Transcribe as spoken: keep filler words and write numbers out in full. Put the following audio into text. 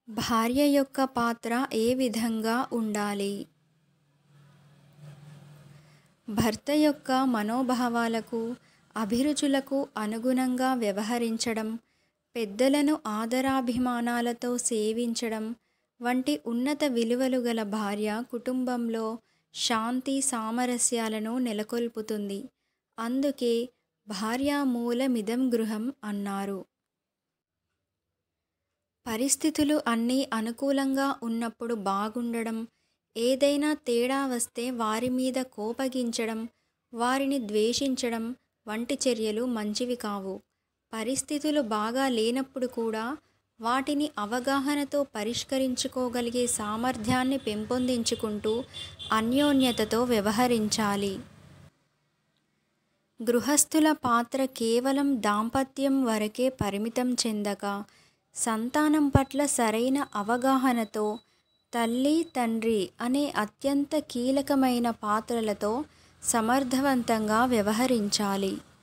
భార్య యొక్క పాత్ర ఏ విధంగా ఉండాలి? భర్త యొక్క మనోభావాలకు, అభిరుచులకు అనుగుణంగా వ్యవహరించడం, పెద్దలను ఆదరాభిమానాలతో సేవించడం వంటి ఉన్నత విలువలు గల భార్య కుటుంబంలో శాంతి సామరస్యాలను నెలకొల్పుతుంది. అందుకే భార్యామూలమిదం గృహం అన్నారు. పరిస్థితులు అన్నీ అనుకూలంగా ఉన్నప్పుడు బాగుండడం, ఏదైనా తేడా వస్తే వారి మీద కోపగించడం, వారిని ద్వేషించడం వంటి చర్యలు మంచివి కావు. పరిస్థితులు బాగా లేనప్పుడు కూడా వాటిని అవగాహనతో పరిష్కరించుకోగలిగే సామర్థ్యాన్ని పెంపొందించుకుంటూ అన్యోన్యతతో వ్యవహరించాలి. గృహస్థుల పాత్ర కేవలం దాంపత్యం వరకే పరిమితం చెందక, సంతానం పట్ల సరైన అవగాహనతో తల్లి, తండ్రి అనే అత్యంత కీలకమైన పాత్రలతో సమర్థవంతంగా వ్యవహరించాలి.